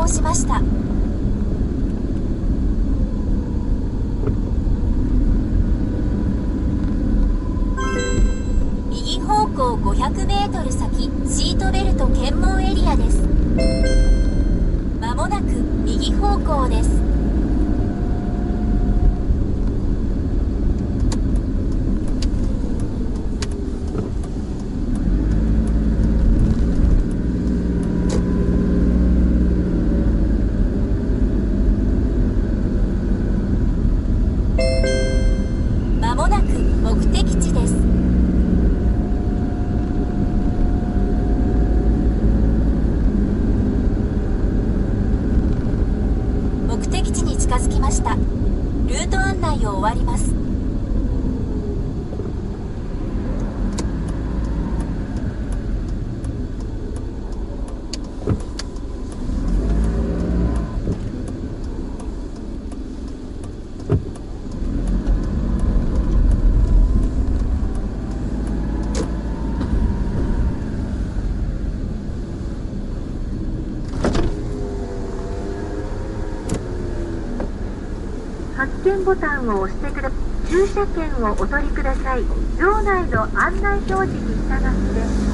しました。右方向500メートル先、シートベルト検問エリアです。まもなく右方向です。まもなく目的地です。目的地に近づきました。ルート案内を終わります。 発券ボタンを押してください。駐車券をお取りください。場内の案内表示に従って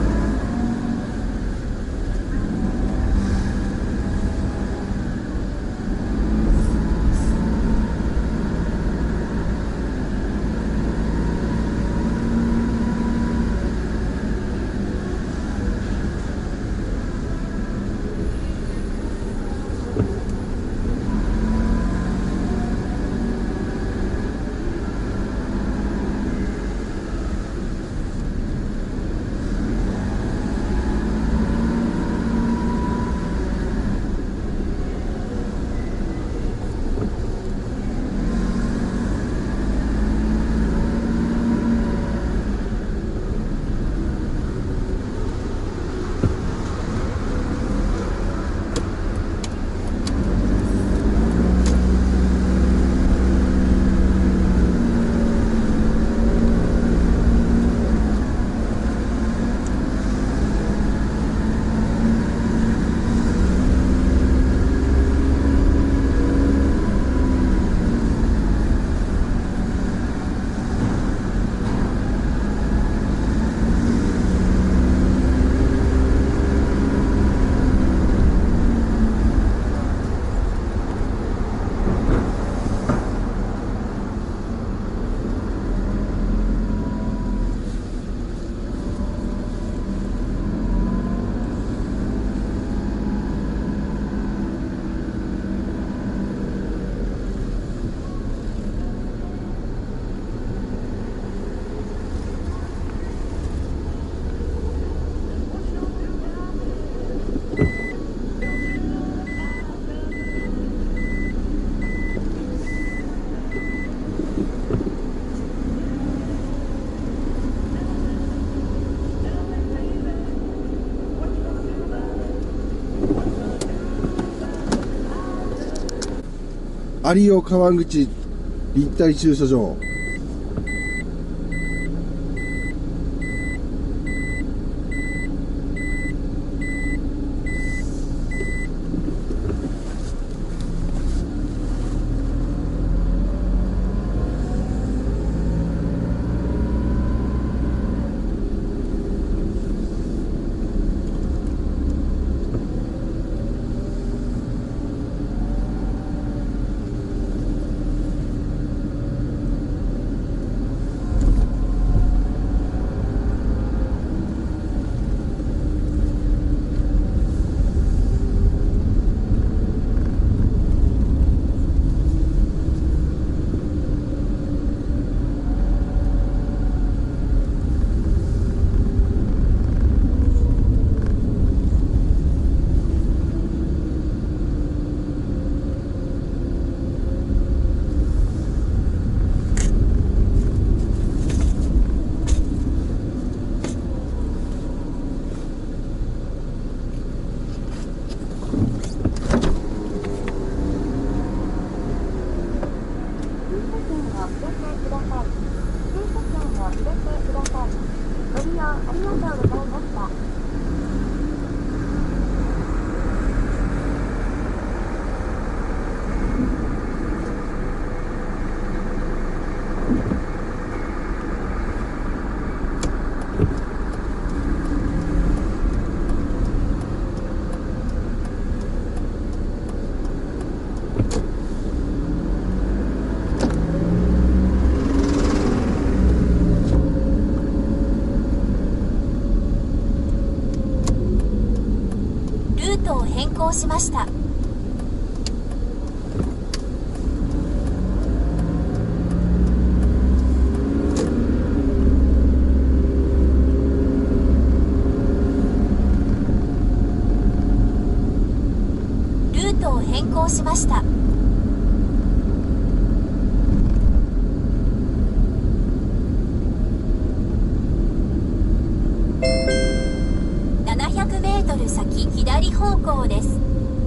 有尾川口立体駐車場。 行しました。ルートを変更しました。700メートル先、左方向です。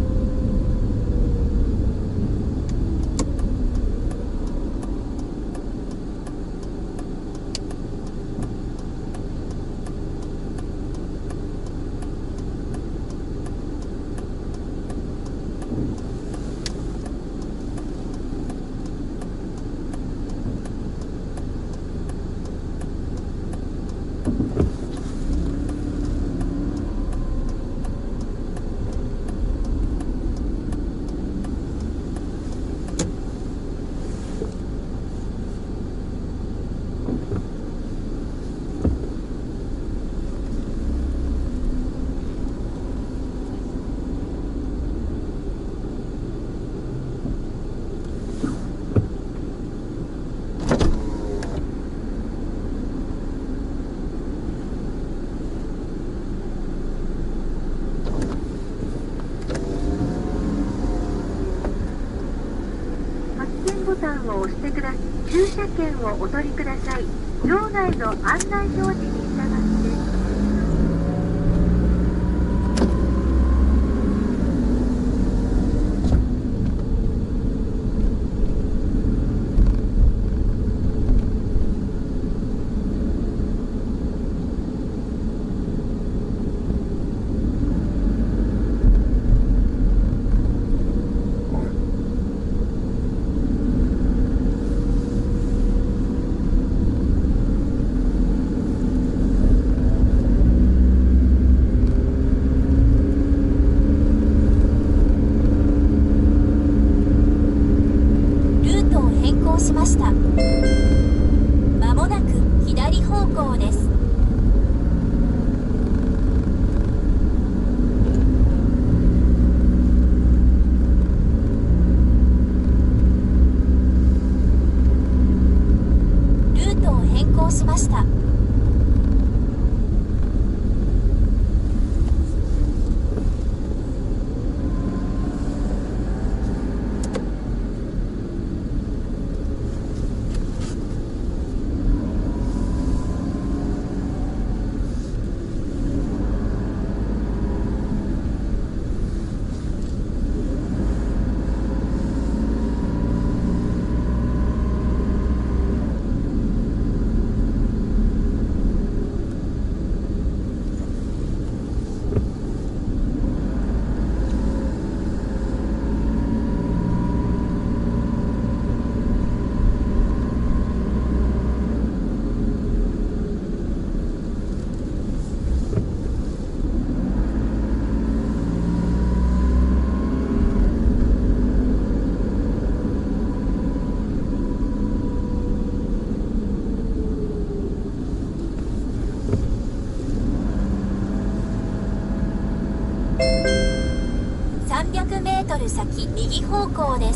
ボタンを押してください。駐車券をお取りください。場内の案内表示に従って。 しました。まもなく左方向です。ルートを変更しました。300メートル先、右方向です。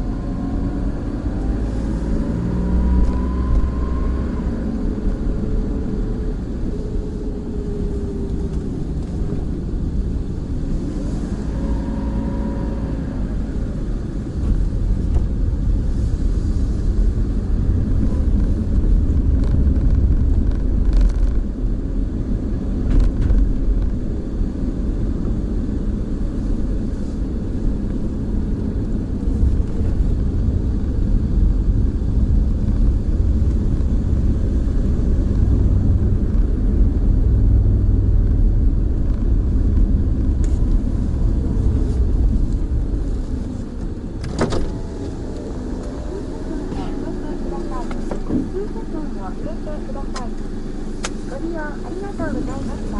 ご利用ありがとうございました。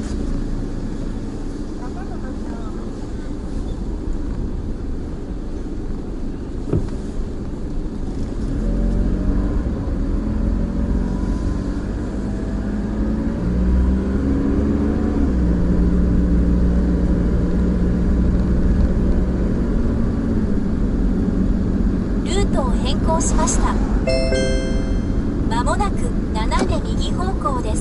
またのご利用行しました。まもなく斜め右方向です。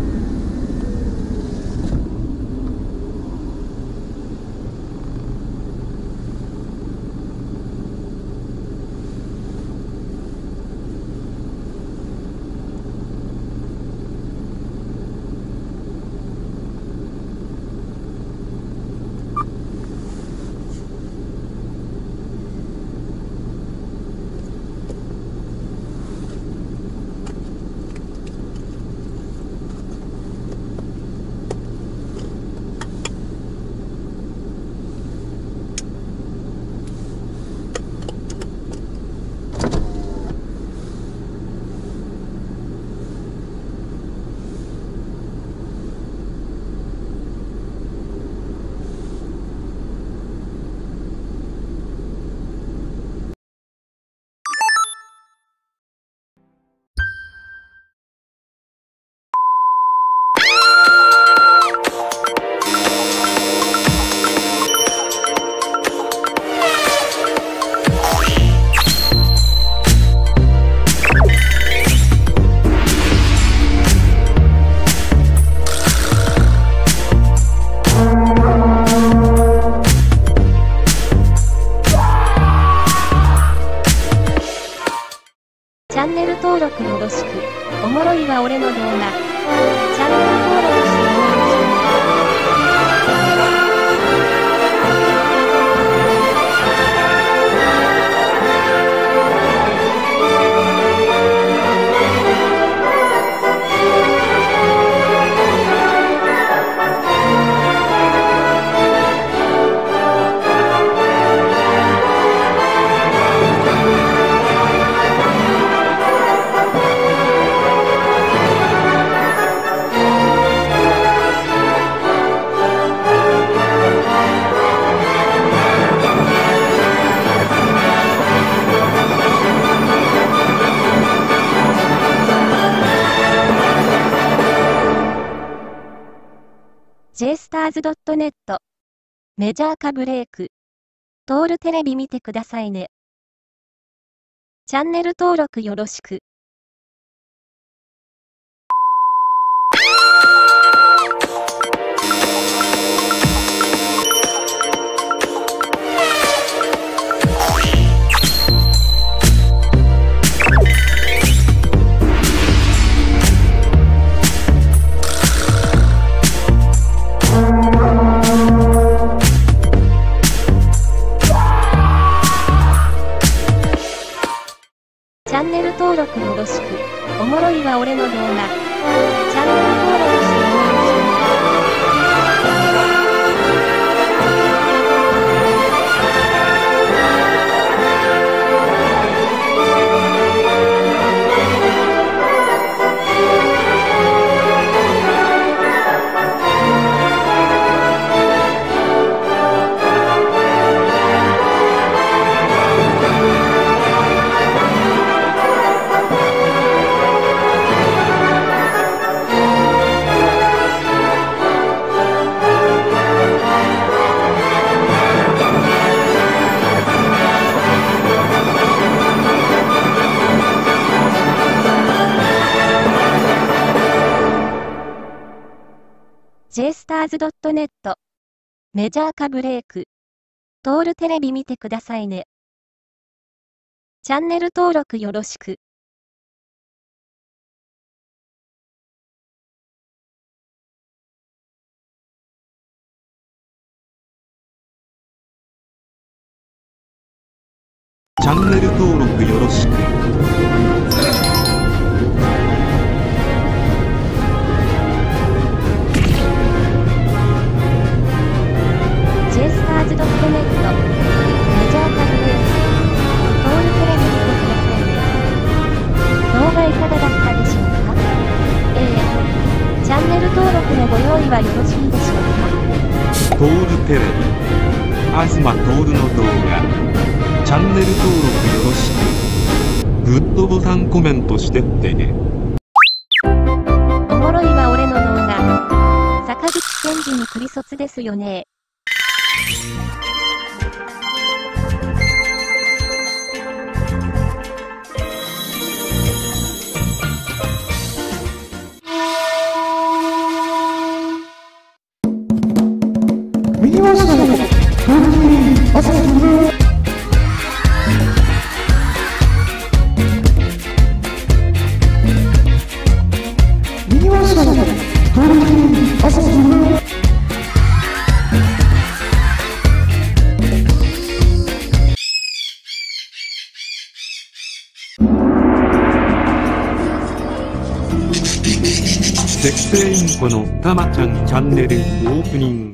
チャンネル登録よろしく。おもろいわ俺の動画。チャンネル登録してよろしく。JSTARS.net メジャー化ブレイク。トールテレビ見てくださいね。チャンネル登録よろしく。チャンネル登録よろしく。おもろいわ俺の動画。チャンネル登録してよろしく。JSTARS.net メジャー化ブレイク。トールテレビ見てくださいね。チャンネル登録よろしく。 チャンネル登録よろしく。 JSTARS.net メジャー化ブレイク。トールテレビ見てくださいね。動画いかがだったでしょうか？チャンネル登録のご用意はよろしいでしょうか？ トールテレビ東トールの動画。チャンネル登録よろしく。グッドボタンコメントしてってね。 おもろいわ俺の動画。坂口健二にクリ卒ですよね。 絶世インコのたまちゃんチャンネルオープニング。